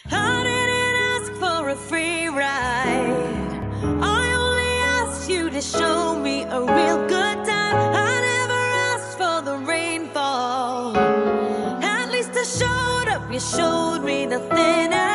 I didn't ask for a free ride. I only asked you to show me a real good time. I never asked for the rainfall. At least I showed up, you showed me nothing else.